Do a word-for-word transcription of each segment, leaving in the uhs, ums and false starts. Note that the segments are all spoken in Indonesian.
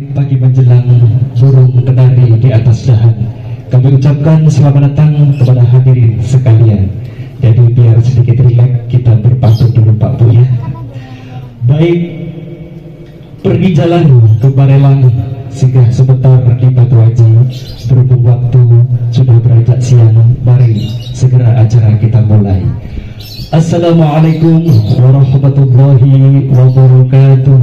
pagi menjelang burung kenari di atas dahan, kami ucapkan selamat datang kepada hadirin sekalian. Jadi biar sedikit rileks, kita berpantun dulu Pak Bu ya. Baik, pergi jalan ke Barelang, singgah sebentar di Batu Haji. Berhubung waktu sudah beranjak siang, mari segera acara kita mulai. Assalamualaikum warahmatullahi wabarakatuh.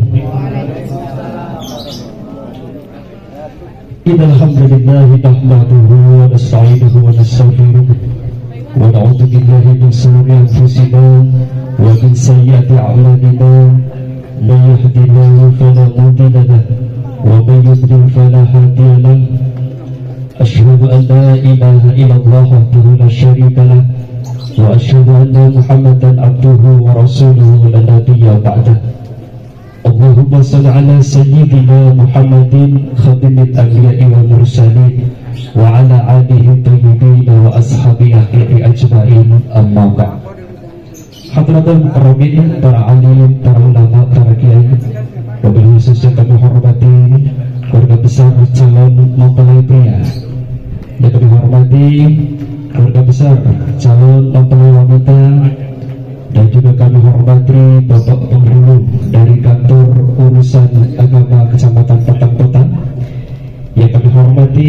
Innalhamdulillahi nahmaduhu wa nasta'inuhu wa nastaghfiruh wa na'udzu billahi min shururi anfusina wa min sayyiati a'malina. May yahdihillahu fala mudilla lahu wa may yudlil fala hadiya lahu. Asyhadu an la ilaha illallah wahdahu la syarika lahu wa asyhadu anna Muhammadan abduhu wa rasuluhu la nabiyya ba'dah. Allahumma salli ala sayyidina Muhammadin khatimil anbiya'i wal mursalin wa ala alihi thayyibin wa ashabihi akhiri ajma'in, amma ba'd. Hadratul mukarramin, para alim, para ulama, para kiai, wabil khusus yang kami hormati keluarga besar calon mempelai pria, yang kami hormati keluarga besar calon mempelai wanita, dan juga kami hormati Bapak Penghulu dari Kantor Urusan Agama Kecamatan Patang Kota, yang kami hormati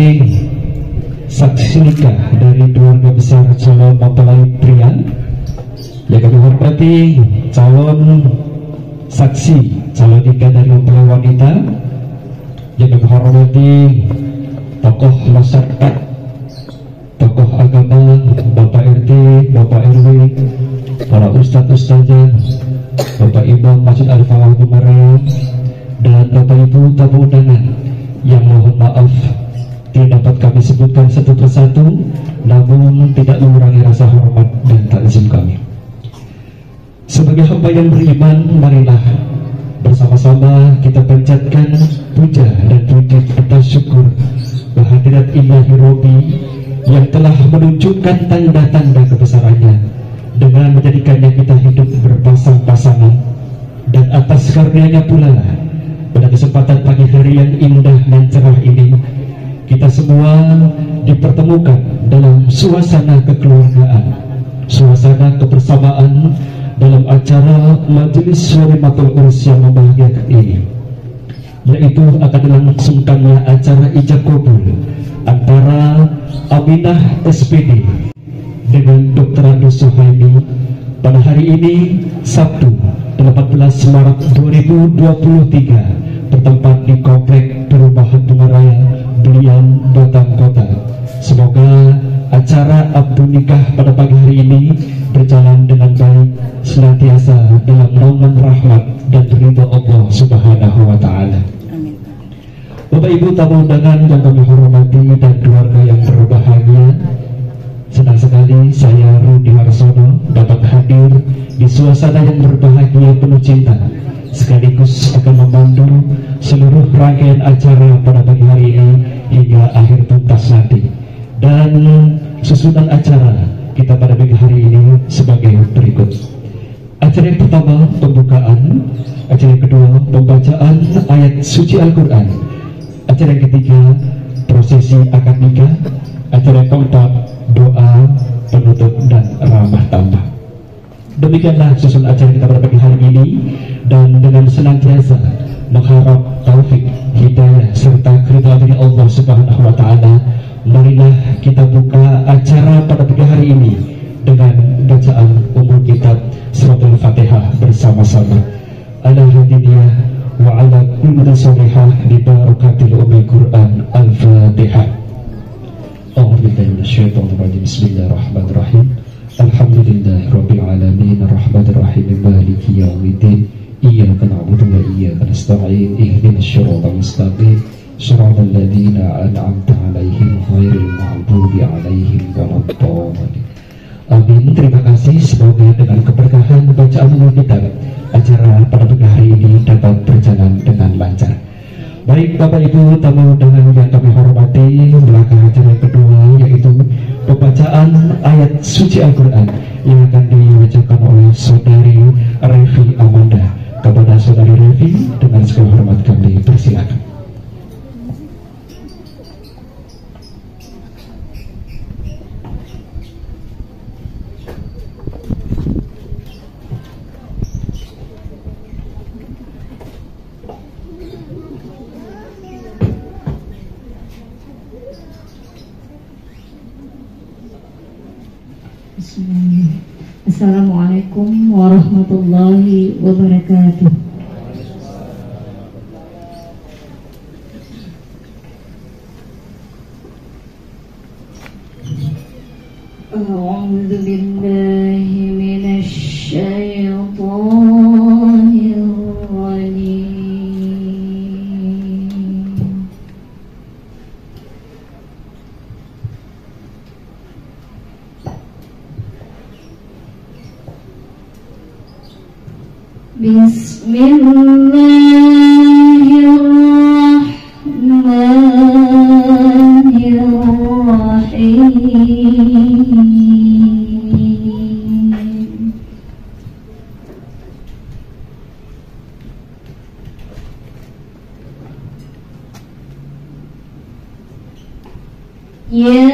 saksi nikah dari keluarga besar calon mempelai pria, yang kami hormati calon saksi calon nikah dari mempelai wanita, yang kami hormati tokoh masyarakat, tokoh agama, Bapak R T, Bapak R W, para ustadz ustazah, Bapak Imam Masjid Al-Falah Bumaraya, dan Bapak Ibu tamu undangan yang mohon maaf tidak dapat kami sebutkan satu persatu, namun tidak mengurangi rasa hormat dan takzim kami. Sebagai hamba yang beriman, marilah bersama-sama kita panjatkan puja dan puji atas syukur kehadirat Ilahi Robi yang telah menunjukkan tanda-tanda kebesarannya dengan menjadikannya kita hidup berpasang-pasangan, dan atas karunia-Nya pula pada kesempatan pagi hari yang indah dan cerah ini kita semua dipertemukan dalam suasana kekeluargaan, suasana kebersamaan dalam acara majelis walimatul urs yang membahagiakan ini, yaitu akan dilangsungkannya acara ijab kabul antara Aminah S P D dengan Dokter Ando Suhaimi pada hari ini Sabtu delapan belas Maret dua ribu dua puluh tiga, bertempat di Komplek Perumahan Bungaraya, Belian, Batang Kota. Semoga acara akad nikah pada pagi hari ini berjalan dengan baik, senantiasa dalam naungan rahmat dan ridha Allah Subhanahu wa Ta'ala. Bapak Ibu tamu undangan yang kami hormati dan keluarga yang berbahagia, senang sekali saya Rudi Harsono dapat hadir di suasana yang berbahagia penuh cinta, sekaligus akan memandu seluruh rangkaian acara pada pagi hari ini hingga akhir tuntas nanti. Dan susunan acara kita pada pagi hari ini sebagai berikut. Acara yang pertama pembukaan, acara yang kedua pembacaan ayat suci Al-Quran, acara yang ketiga prosesi akad nikah, acara yang keempat doa penutup dan ramah tamah. Demikianlah susun acara kita pada pagi hari ini, dan dengan senantiasa mengharap taufik, hidayah serta keridhaan dari Allah Subhanahu wa Ta'ala, marilah kita buka acara pada pagi hari ini dengan bacaan umum kitab Suratul Fatihah bersama-sama. Ala hadiniyah wa ala kulli salihah bi barakatil ummi Quran Al-Fatihah. A'udzubillahi minasyaitonir rajim. Bismillahirrahmanirrahim. Alhamdulillahirabbil alamin arrahmanir rahim maliki yaumiddin. Iyyaka na'budu wa iyyaka nasta'in. Ihdinas siratal mustaqim. Shiratal ladzina an'amta 'alaihim ghairil maghdubi 'alaihim waladdallin. Amin. Terima kasih. Semoga dengan keberkahan bacaan kitab acara pada pagi hari ini dapat berjalan dengan lancar. Baik Bapak Ibu tamu undangan yang kami hormati, belakang acara yang kedua yaitu pembacaan ayat suci Al-Quran yang akan dibacakan oleh Saudari Revi Amanda. Kepada Saudari Revi dengan segala hormat kami persilakan. Assalamualaikum warahmatullahi wabarakatuh. A'udzu billahi minasy syaithanir rajim. Bismillahirrahmanirrahim. Ya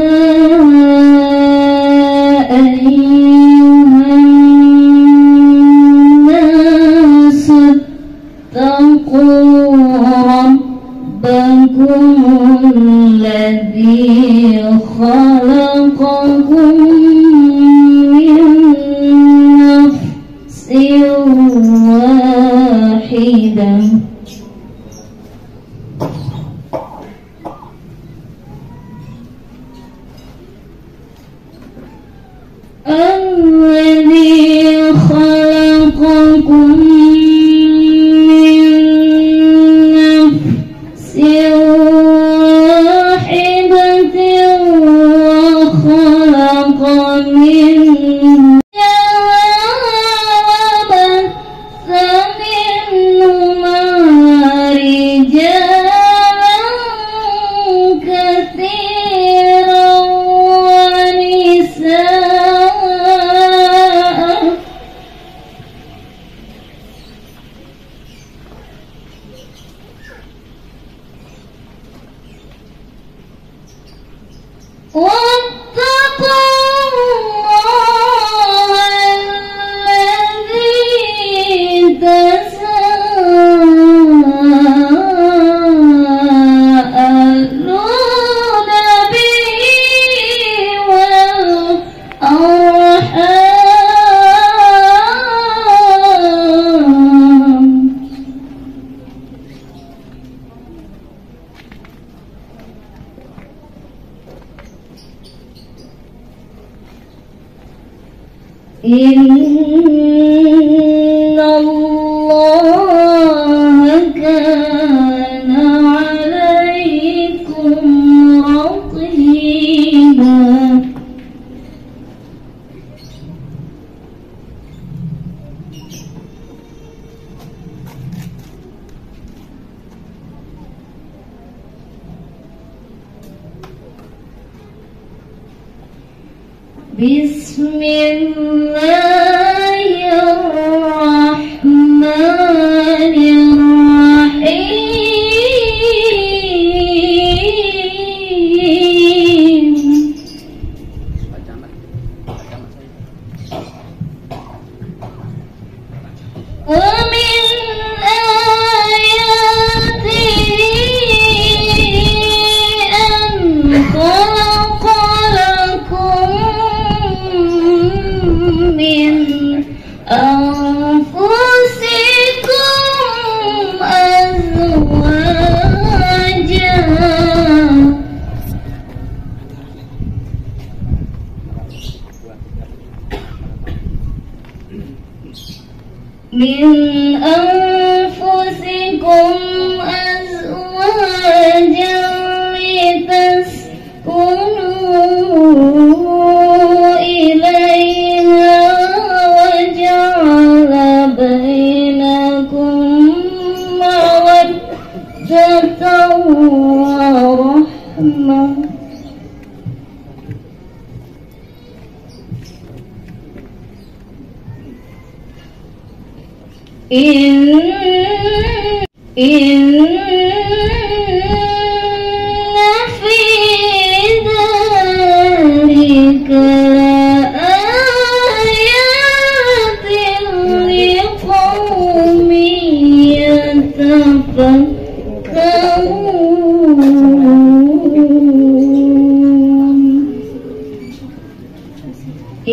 Innallaha kana 'alaikum raqiba. Min anfusikum azwajan litaskunu ilaiha wa ja'ala bainakum mawaddatan wa rahmah. In inna fi dzalika ayatin liqaumin yatafakkarun.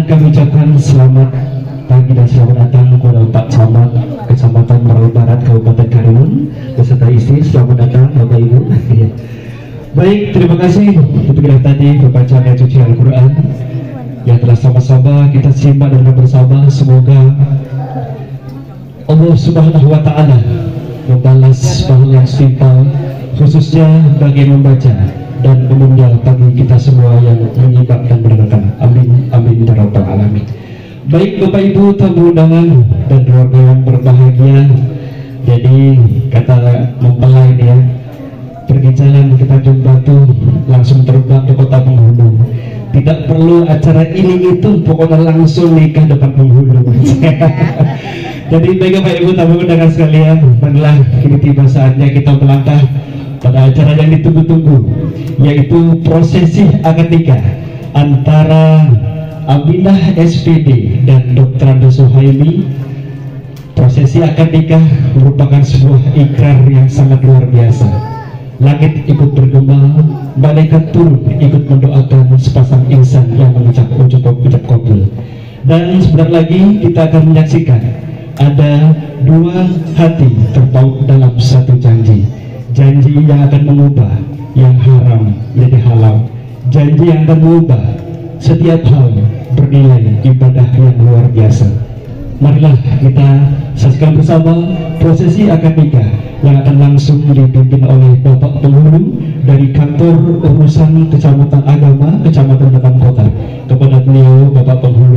kami ucapkan selamat pagi dan selamat datang kepada Pak Camat Kecamatan Merawi Barat Kabupaten Karimun beserta istri. Selamat datang Bapak Ibu. Baik, terima kasih untuk kita tadi pembacaan suci Al-Quran yang telah sama-sama kita simak dan bersama. Semoga Allah Subhanahu wa Ta'ala membalas pahala yang setimpal, khususnya bagi membaca dan menunda bagi kita semua yang menyimak dan mendengarkan. Amin amin ya rabbal alamin. Baik Bapak Ibu tamu undangan dan keluarga yang berbahagia, jadi kata mempelai dia pergi jalan ke Tanjung Batu langsung terbang ke kota penghulu. Tidak perlu acara ini itu, pokoknya langsung nikah depan penghulu. Jadi baik Bapak Ibu tamu undangan sekalian, marilah kini tiba saatnya kita melangkah pada acara yang ditunggu-tunggu, yaitu prosesi akad nikah antara Aminah S P D dan dokter Ando Suhaimi. Prosesi akad nikah merupakan sebuah ikrar yang sangat luar biasa. Langit ikut bergema, malaikat turun ikut mendoakan sepasang insan yang mengucap ucap ucap kabul. Dan sebentar lagi kita akan menyaksikan ada dua hati terpaut dalam satu janji. Janji yang akan mengubah yang haram menjadi halal, janji yang akan mengubah setiap hal bernilai ibadah yang luar biasa. Marilah kita saksikan bersama prosesi akad nikah yang akan langsung dipimpin oleh Bapak Penghulu dari kantor urusan Kecamatan Agama Kecamatan Batam Kota. Kepada beliau Bapak Penghulu